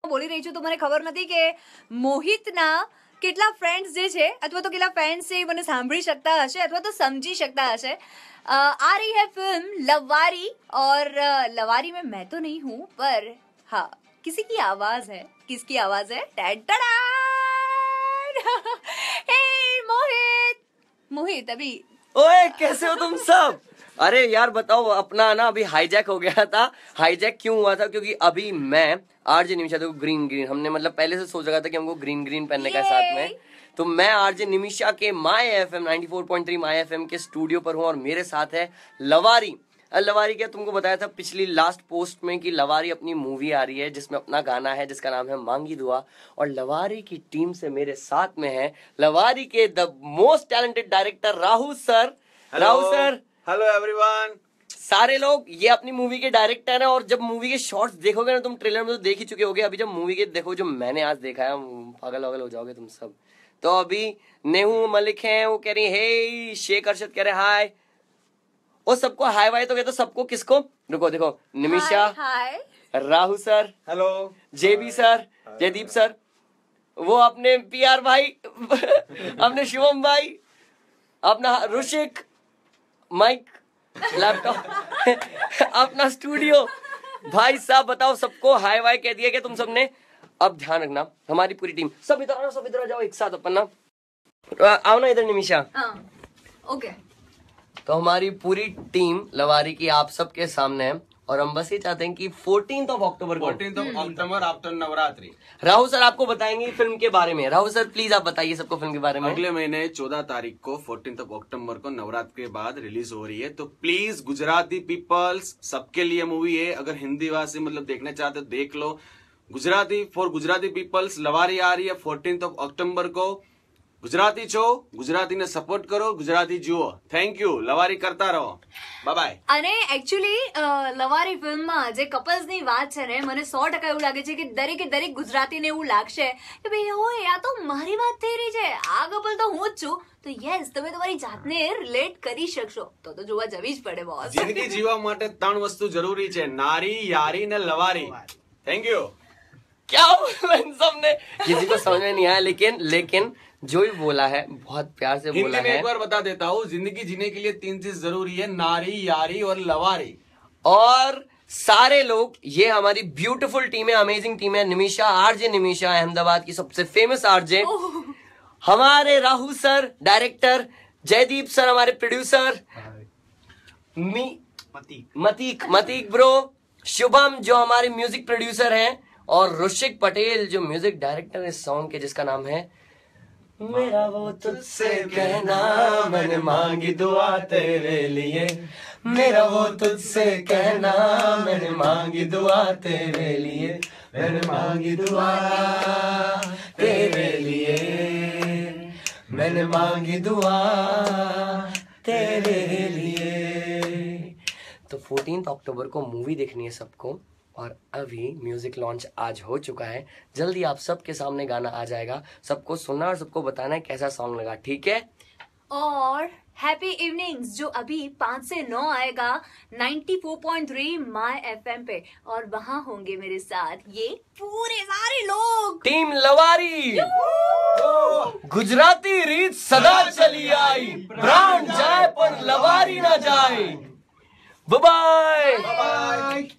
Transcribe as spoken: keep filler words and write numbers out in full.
બોલી રહી છું તો મને ખબર નથી કે મોહિતના કેટલા ફ્રેન્ડ્સ જે છે અથવા તો કેટલા ફેન્સ છે મને સાંભળી શકતા હશે અથવા તો સમજી શકતા હશે. आ रही है फिल्म लवारी और लवारी में मैं तो नहीं हूँ पर हाँ किसी की आवाज है. किसकी आवाज है? हे मोहित. मोहित अभी ओए कैसे हो तुम सब? अरे यार बताओ, अपना ना अभी हाईजैक हो गया था. हाईजैक क्यों हुआ था? क्योंकि अभी मैं आरजे निमिषा, देखो ग्रीन ग्रीन हमने मतलब पहले से सोच रखा था कि हमको ग्रीन ग्रीन पहनने का साथ में. तो मैं आरजे निमिषा के my FM ninety four point three my FM के स्टूडियो पर हूँ और मेरे साथ है लवारी. लवारी क्या तुमको बताया था पिछली लास्ट पोस्ट में कि लवारी अपनी मूवी आ रही है जिसमें अपना गाना है जिसका नाम है मांगी दुआ. और लवारी की टीम से मेरे साथ में है लवारी के the most talented director Rahul sir. Rahul sir, hello everyone. सारे लोग ये अपनी मूवी के डायरेक्टर हैं और जब मूवी के शॉर्ट्स देखोगे ना, तुम ट्रेलर में तो देख ही चुके होगे, अभी जब मूवी के देखो जो मैंने आज देखा है पागल वागल हो जाओगे तुम सब. तो अभी नेहू मलिक हैं, वो कह रही हे शेख अरशद कह रहे हाय. वो सबको हाय वाय तो कहते सबको किसको? रुको देखो, Nimisha, hi, Rahul sir, hello, JB sir, Jaydeep sir, वो अपने पीआर भाई अपने शिवम भाई, अपना ऋषिक, माइक, लैपटॉप अपना स्टूडियो. भाई साहब बताओ, सबको हाय वाय कह दिया क्या तुम सबने? अब ध्यान रखना, हमारी पूरी टीम सब इधर आओ, सब इधर आ जाओ एक साथ अपन ना. आओ ना इधर निमिषा. ओके. तो हमारी पूरी टीम लवारी की आप सबके सामने है और हम बस ये चाहते हैं कि फोर्टीन्थ ऑफ अक्टूबर को fourteenth of October after Navratri. Rahul sir आपको बताएंगे फिल्म के बारे में. राहुल सर प्लीज आप बताइए सबको फिल्म के बारे में. अगले महीने चौदह तारीख को फोर्टीन्थ ऑफ अक्टूबर को नवरात्र के बाद रिलीज हो रही है. तो प्लीज गुजराती पीपल्स सबके लिए मूवी है. अगर हिंदी भाषी मतलब देखना चाहते हो देख लो. गुजराती फॉर गुजराती पीपल्स लवारी आ रही है फोर्टीन्थ ऑफ अक्टूबर को. ગુજરાતી છો, ગુજરાતીને સપોર્ટ કરો, ગુજરાતી જુઓ. Thank you. લવારી કરતા રહો. Bye bye. અને એકચ્યુઅલી લવારી ફિલ્મમાં જે કપલ્સની વાત છે ને, મને સો ટકા એવું લાગે છે કે દરેકે દરેક ગુજરાતીને એવું લાગશે કે ભાઈ ઓય આ તો મારી વાત થઈ રહી છે, આ કપલ તો હું જ છું. તો યસ, તમે તમારી જાતને રિલેટ કરી શકશો. તો તો જોવા જવી જ પડે બોસ. જિંદગી જીવવા માટે ત્રણ વસ્તુ જરૂરી છે, નારી, યારી ને લવારી. Thank you. क्या इन सब ने किसी को समझ में नहीं आया, लेकिन लेकिन जो भी बोला है बहुत प्यार से बोला हिंदी में है. एक बार बता देता हूँ, जिंदगी जीने के लिए तीन चीज जरूरी है, नारी, यारी और लवारी. और सारे लोग, ये हमारी ब्यूटीफुल टीम है, अमेजिंग टीम है. निमिषा, आरजे निमिषा, अहमदाबाद की सबसे फेमस आरजे. हमारे Rahul sir director, Jaydeep sir हमारे प्रोड्यूसर, मी मतीक मतीक ब्रो, शुभम जो हमारे म्यूजिक प्रोड्यूसर हैं और ऋषिक पटेल जो म्यूजिक डायरेक्टर है सॉन्ग के जिसका नाम है मेरा वो तुझसे कहना मैंने मांगी दुआ तेरे लिए. मेरा वो तुझसे कहना मैंने मांगी दुआ तेरे लिए. मैंने मांगी दुआ तेरे लिए. मैंने मांगी दुआ तेरे लिए. तो फोर्टीन्थ अक्टूबर को मूवी देखनी है सबको और अभी म्यूजिक लॉन्च आज हो चुका है. जल्दी आप सबके सामने गाना आ जाएगा, सबको सुनना और सबको बताना है कैसा सॉन्ग लगा. ठीक है. और हैप्पी इवनिंग्स जो अभी पाँच से नौ आएगा ninety four point three my FM पे, और वहाँ होंगे मेरे साथ ये पूरे सारे लोग. टीम लवारी, गुजराती रीत सदा चली आई, प्राण जाए पर लवारी ना जाए. Bye bye.